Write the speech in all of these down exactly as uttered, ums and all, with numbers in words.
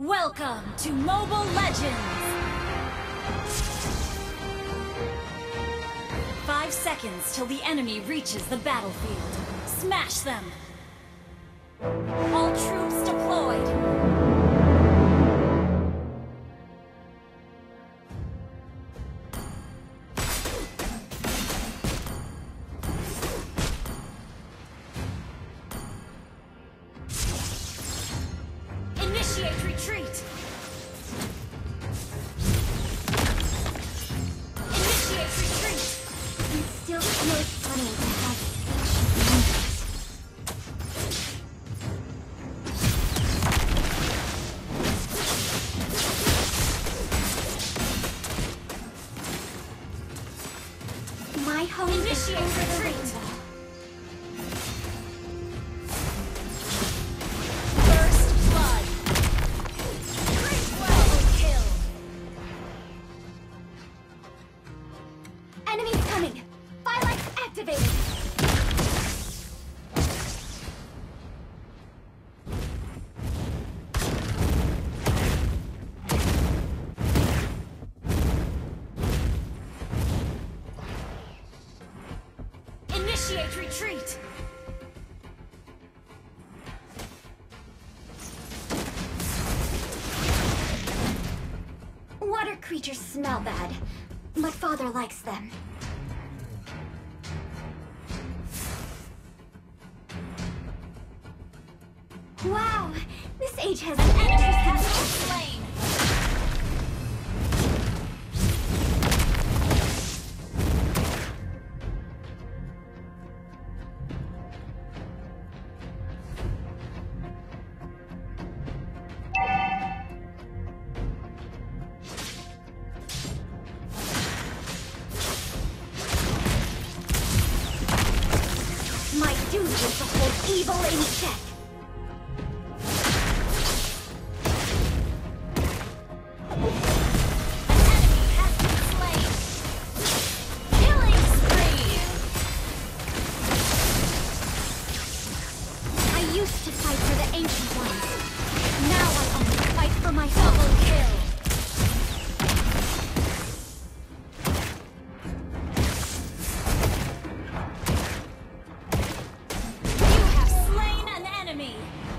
Welcome to Mobile Legends! Five seconds till the enemy reaches the battlefield. Smash them! All troops deployed! Initiate retreat! Initiate retreat! It still feels funny to have ancient memories. My home Initiate is over the retreat. window. First blood! Great well kill! Enemies coming! Phylax activated! Initiate retreat! Water creatures smell bad, but father likes them. Wow, this age has Enemy has interesting. been slain! My duty is to hold evil in check. Enemy has been slain! Killing spree! I used to fight for the ancient ones. Now I only fight for myself. Double kill! You have slain an enemy!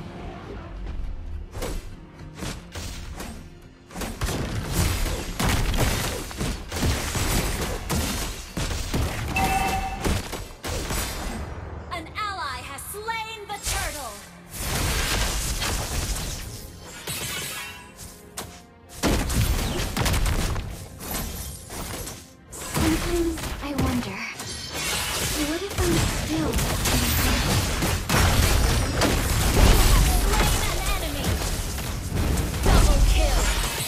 An ally has slain the turtle! Sometimes I wonder, what if I'm still Slain an enemy! Double kill!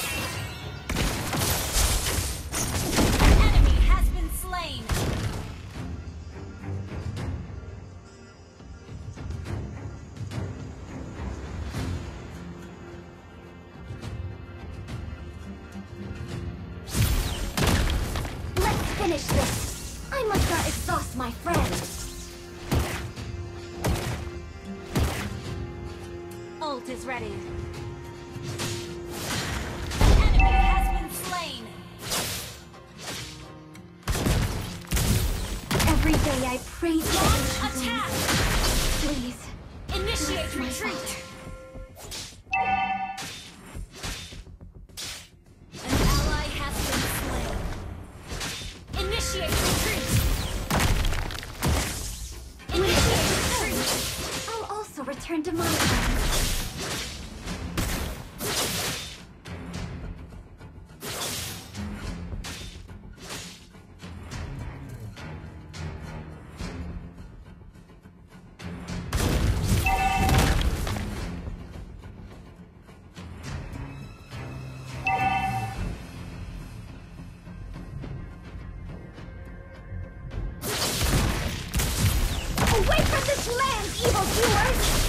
An enemy has been slain! Let's finish this. I must not exhaust my friends. Ult is ready. An enemy has been slain! Every day I praise the ancient Attack! ones. Please. Initiate bless my retreat! father. An ally has been slain. Initiate retreat! Initiate retreat! I'll also return to my home. Away from this land, evil viewers!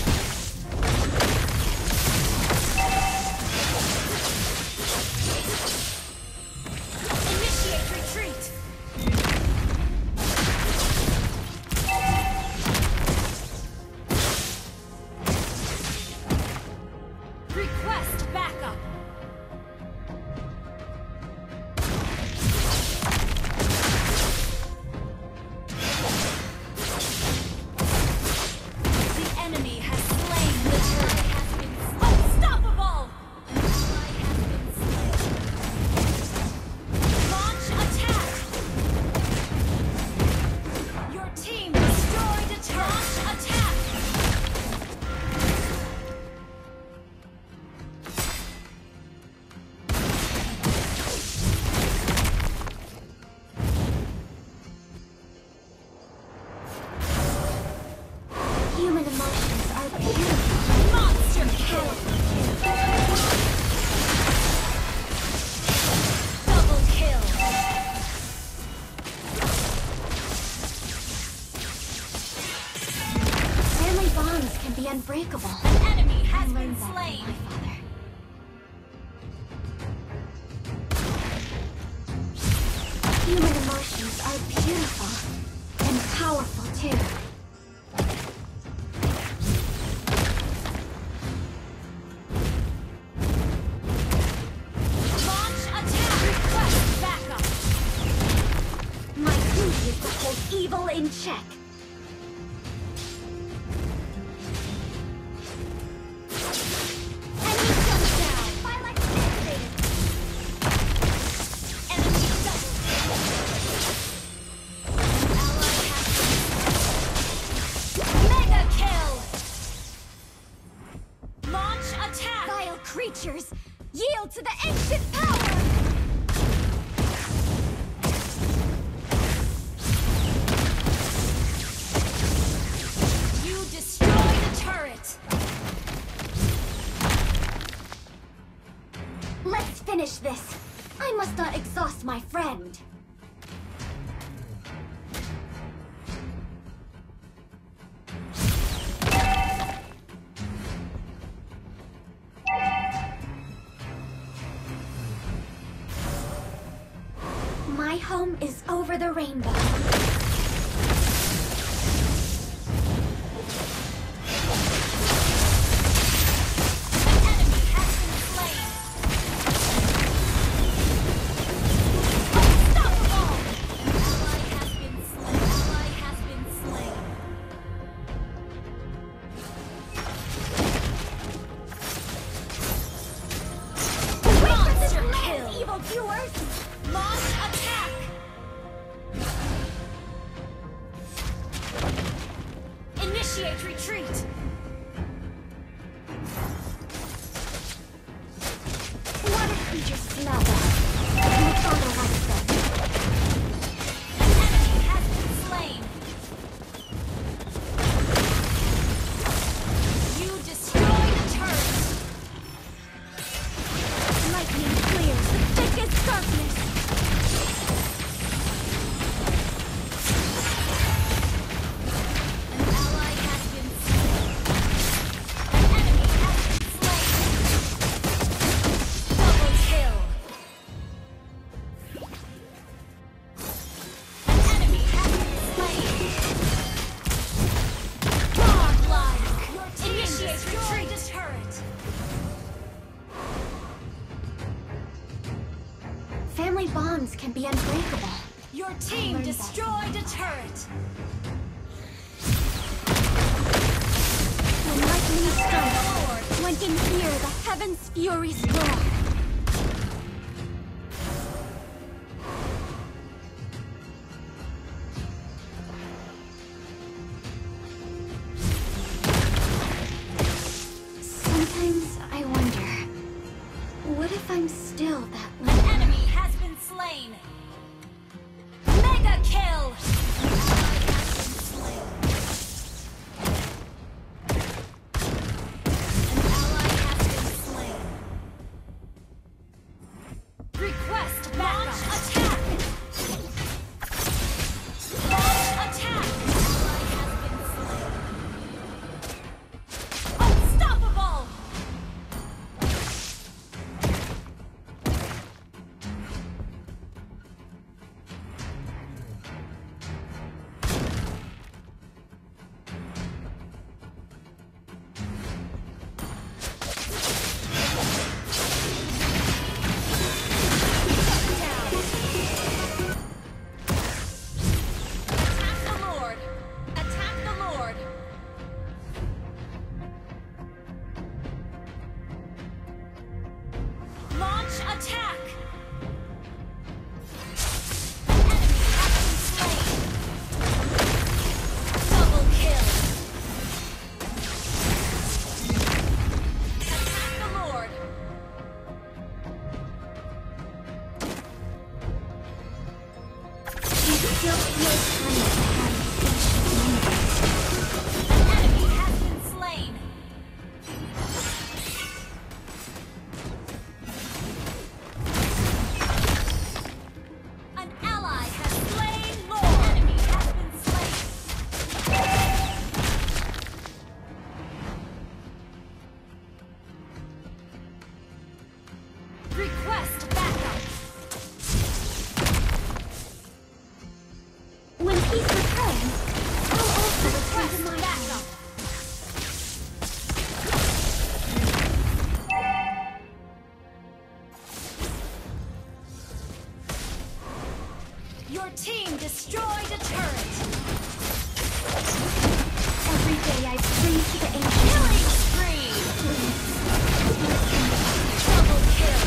Initiate retreat! Request backup! be unbreakable. An enemy has I been learned that from slain. my father. Human emotions are beautiful and powerful too. Launch attack! Request backup! My duty is to hold evil in check. Enemy comes down. Firelight activated. Enemy double kill! Ally has mega kill! Launch attack! Vile creatures, yield to the ancient power! You destroy the turret! Let's finish this. I must not exhaust my friend. My home is over the rainbow. Enemy has been slain! Unstoppable! Ally has been slain. Ally has been slain. Monster kill! Evil viewers! Launch attack! Initiate retreat! Water creatures smell bad. My father likes them. An enemy has been slain! You destroy the turret! Lightning clears the thickest darkness. An ally has been slain. An enemy has been slain. Double kill. An enemy has been slain. Godlike. Initiate retreat. Turret. Family bonds can be unbreakable. Your team learned that destroyed a turret. When lightning strikes, Lord. one can hear the heaven's furies roar. Sometimes I wonder, what if I'm still that An little? enemy has been slain. Mega kill. An ally has been slain. An ally has been slain. Request launch attack. Launch attack. An ally has been slain. Unstoppable. Attack the Lord! Attack the Lord! Launch attack! Enemy has been slain! Double kill! Attack the Lord! It still feels funny to have ancient memories. An enemy has been slain! An ally has slain Lord! An enemy has been slain! He's returned. I'll also return to my backup. Your team destroyed a turret. Every day I pray to the ancient. Killing spree. Double kill.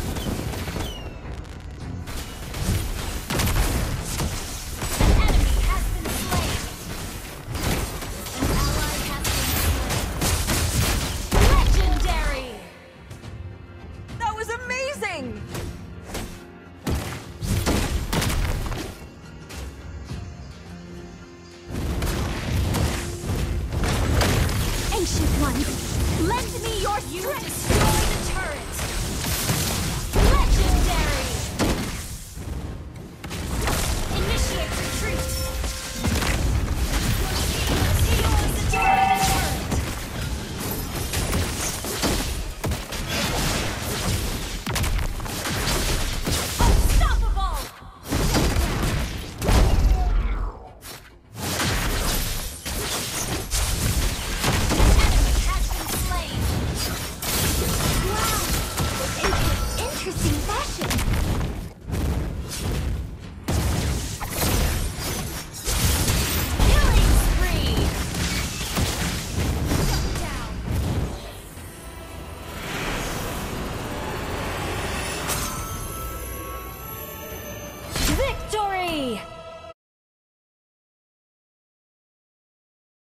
An enemy has been slain. An ally has been slain. Legendary. That was amazing! Ancient ones, lend me your You strength!